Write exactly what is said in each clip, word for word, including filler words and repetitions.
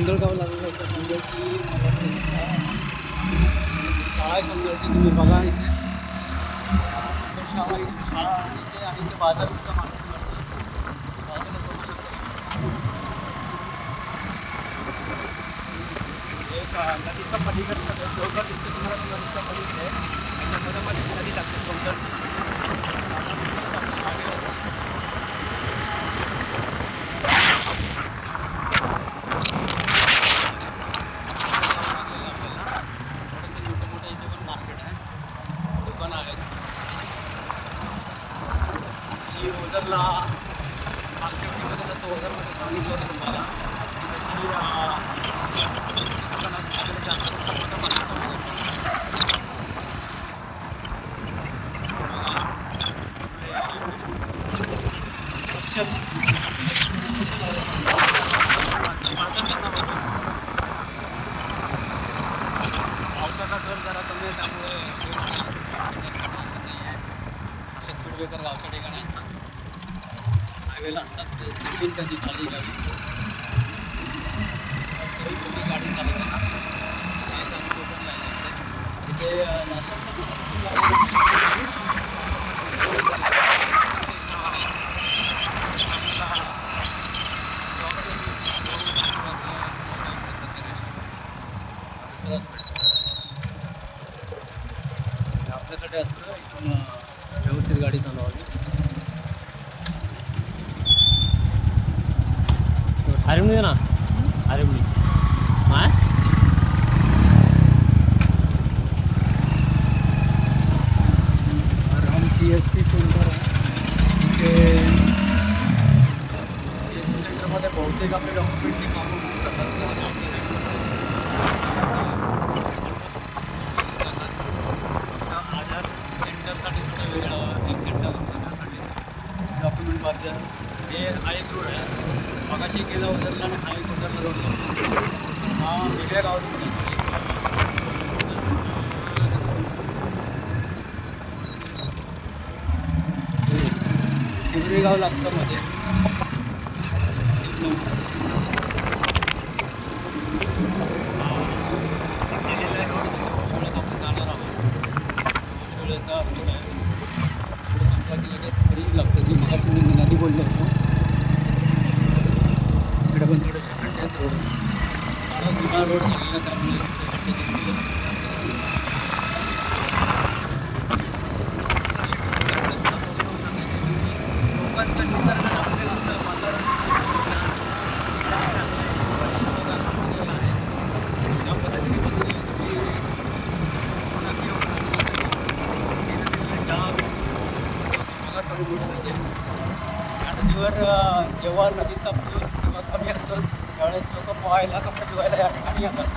गोंधळगाव लागलेलं होतं. गोंधळची मला शाळा आहे गोंधळची, तुम्ही बघा इथे शाळा शाळा इथे आणि इथे बाजार सुद्धा मार्केटवरती बाजारात बघू शकता. हे नदीच्या पलीकडचं चौघर दिसतं तुम्हाला, नदीच्या पलीकडे त्याच्यामध्ये मध्ये नदी लागते गोंधळची. ओझरला मागच्या वेळीमध्ये जसं ओझरमध्ये सांगितलं होतं तुम्हाला तशी जास्त पावसाचा दर जरा कमी आहे, त्यामुळे असे स्पीड ब्रेकर गावच्या ठिकाणी असतात, हायवेला असतात, ते चुकून त्यांची चालली गाडी छोटी गाडी चालवताना हे चालू कोकण लाईन तिथे आपल्यासाठी असतं इथून व्यवस्थित गाडी चालवावी. आरेमणी ना आरेमणी मा राम सी एस सी सेंटर आहे. ते सी एस सी सेंटरमध्ये बहुतेक आपले डॉक्युमेंटची कामं होऊन जातात. आधार सेंटरसाठी थोडं वेगळं एक सेंटर असतं, त्यासाठी डॉक्युमेंट बाबतीत हे हा एक रोड आहे. मगाशी गेला उतरला आणि हा एक उतरला रोड जातो, हा वेगळ्या गावातून जातो. हिवरे गाव लागतं मध्ये गेलेला रोड ओशोळ्यात आपण जाणार आहोत. ओशोळ्याचा रोड आहे, पुढे संपला की लगेच रिंग लागतं, जी मगाशी मी नदी बोललो होतो. इकडे पण थोडेसे खड्ड्याच रोड, सारा जुना रोड झालेला, त्यामुळे लोकांचं निसर्ग जमलेलं असं वातावरण आहे. ज्या पद्धतीने तुम्ही बघा कमी मोठं म्हणजे त्या नदीवर जेव्हा नदीचा पूर किंवा कमी असतो त्यावेळेस लोक पोहायला कपडे धुवायला या ठिकाणी येतात.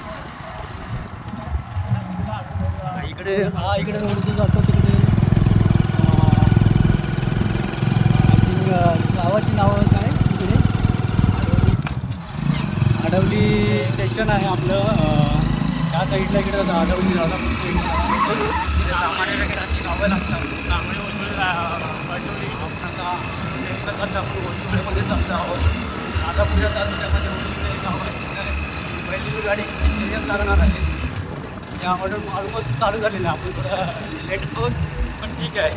इकडे हा इकडे रोड जो जातो तिकडे गावाची नावं काय तिकडे आडवली स्टेशन आहे आपलं. त्या साईडला इकडे आडवली राधापूर सामान्य वगैरे अशी गावं लागतात. त्यामुळे वसुली आता आपण वसुलीमध्येच असतो आहोत. राधापूरच्या तालुक्यामध्ये वसुली गाव आहे. पहिली गाडीची शर्यत लागणार आहे, त्यामुळे ऑलमोस्ट चालू झालेलं आहे. आपण थोडं लेट होत पण ठीक आहे.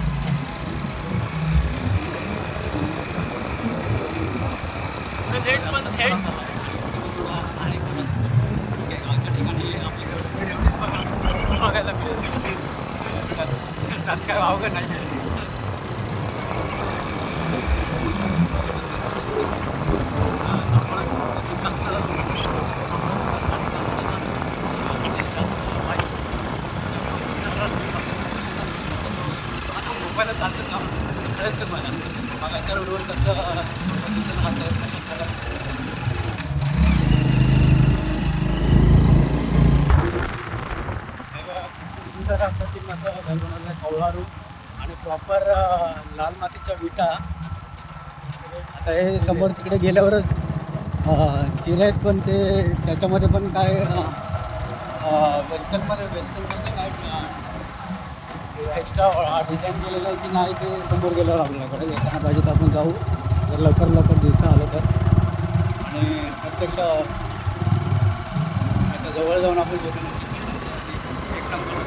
लेट पण थेट आणि ठीक आहे. गावच्या ठिकाणी आपल्याकडे बघायला मिळेल, त्यात काय अवघड नाही आहे. मोबाईलला चालतं ना कळत मला मागाच्या रोडवर कसं पद्धतीनं राहतं कशा प्रकारे सुंदर पद्धतीनं असं घर बनवलं कौलारू आणि प्रॉपर लाल मातीच्या विटा. आता हे समोर तिकडे गेल्यावरच चिरे आहेत, पण ते त्याच्यामध्ये पण काय वेस्टर्नमध्ये वेस्टर्नमध्ये काय एक्स्ट्रा डिझाईन केलेलं आहे की नाही ते समोर गेल्यावर आपल्याकडे येताना पाहिजे तर आपण जाऊ जर लवकर लवकर दिवसा आलं तर. आणि प्रत्यक्ष जवळ जाऊन आपण बघू एक नंबर.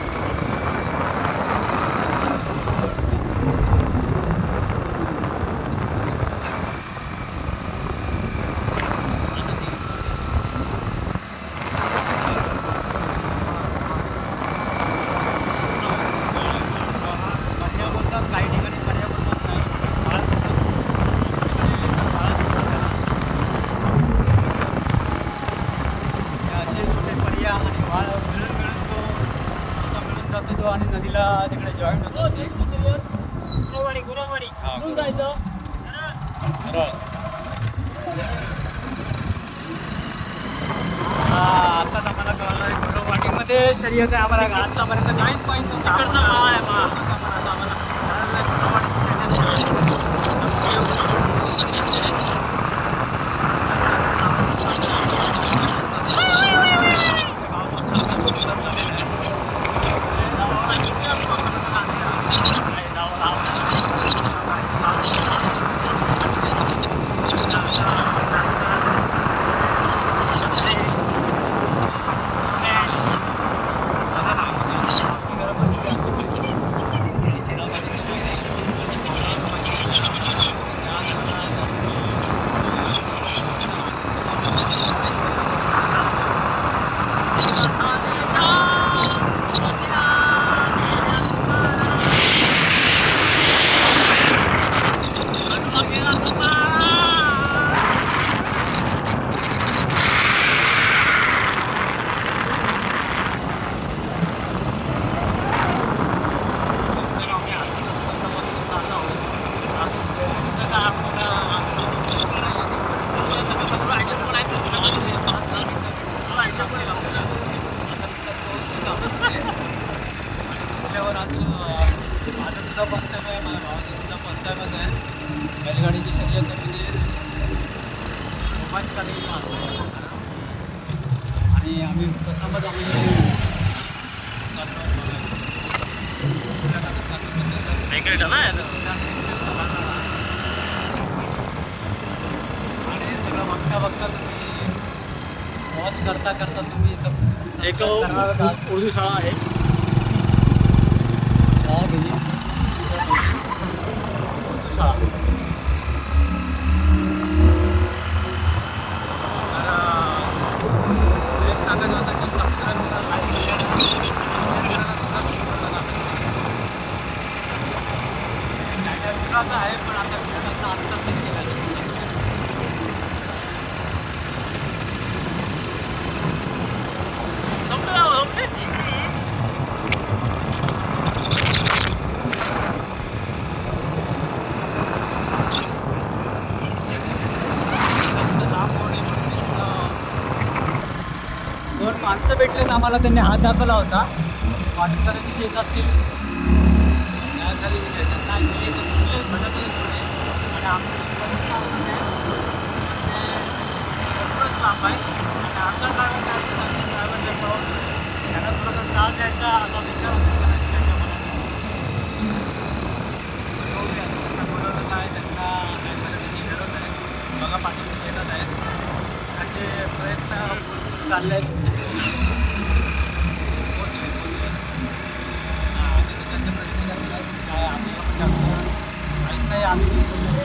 आणि नदीला तिकडे जॉईन होतो. गुरवाडी गुरवाडी जायचं आताच आम्हाला कळलं आहे गुरवाडीमध्ये शर्यत आहे. आम्हाला आजच्यापर्यंत काहीच माहीत नव्हतं. तिकडचा माळ आहे मा आम्हाला माझं सुद्धा फर्स्ट टाईम आहे. माझ्या भावाचं सुद्धा फर्स्ट टाईमच आहे बैलगाडीची शर्यत. म्हणजे रोमांच काही आणि आम्ही प्रथमच आम्ही आणि सगळं बघता बघता तुम्ही वॉच करता करता तुम्ही सब एक उर्दू शाळा आहे. आहे पण आता आता आत्ता सेट केला दोन माणसं भेटले तर आम्हाला त्यांनी हात दाखवला होता. वाटत तर तिथे येत असतील घरी त्यांना भटकले थोडे आणि आमचं लांब आहे आणि आमचा ड्रायव्हर काय ड्रायव्हरने पाहून त्यांना थोडासा त्रास द्यायचा असा विचार होतो त्यांच्या मनात. बोलवलं काय त्यांना काय करायची गरज आहे. बघा पाठवून घेणं आहे. त्यांचे प्रयत्न चालले आहेत. काय आपल्याला पण जास्त माहीत नाही. आम्ही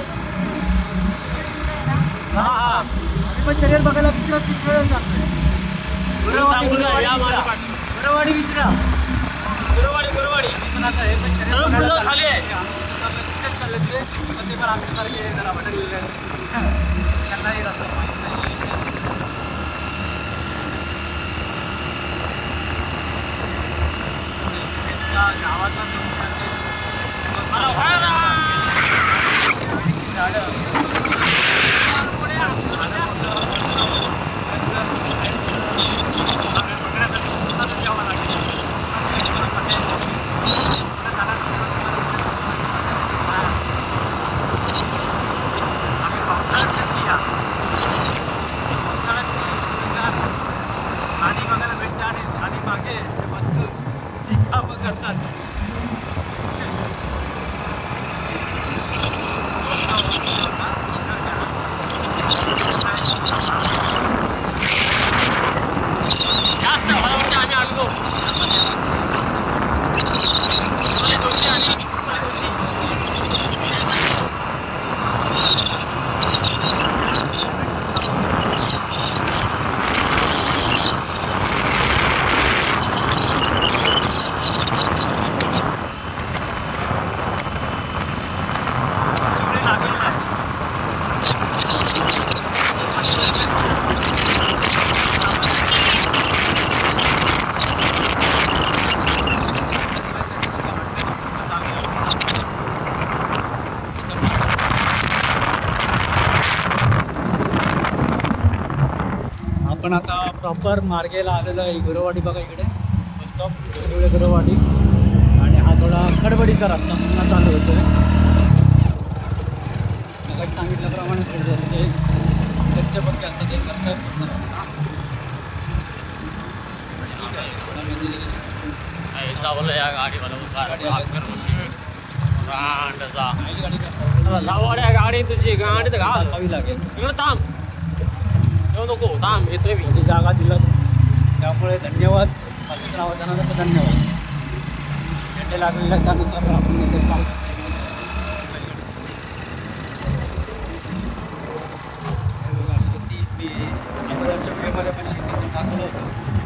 हां हां आम्ही पण शर्यत बघायला तिकडं तिकडं जातोय. गुरवाडी गुरवाडी विचारा गुरवाडी गुरवाडी पण आता हे पण शर्यत खाली आहे. तिकडेच चालले ते पण ते पण आमच्यासारखे जरा भटकलेले आहेत. त्यांनाही रस्ता माहीत नाही. गावातला तुम्ही असेल झाडं झाडी बघायला भेटते आणि झाडी मागे मस्त चिका करतात. प्रॉपर मार्गेला आलेलो आहे गुरुवाडी बघा इकडे बस स्टॉप वेगवेगळे गुरुवाडी आणि हा थोडा खडबडीचा रस्ता पुन्हा चालू होतो आहे. मगाशी सांगितल्याप्रमाणे थोडे रस्ते कच्चे पक्के असतात ते करतात पूर्ण रस्ता. जावलं या गाडी बनवून गाडी जावड्या गाडी तुझी गाडी तर घाल टाकावी लागेल. इकडे थांब येऊ नको थांब येतोय मी. ही जागा दिलं त्यामुळे धन्यवाद. असेच राहत जाणार तर धन्यवाद. झेंडे लागलेल्या त्यानुसार आपण इथे चालतो. शेती मी अगोदरच्या वेळेमध्ये पण शेतीचं टाकलं होतं.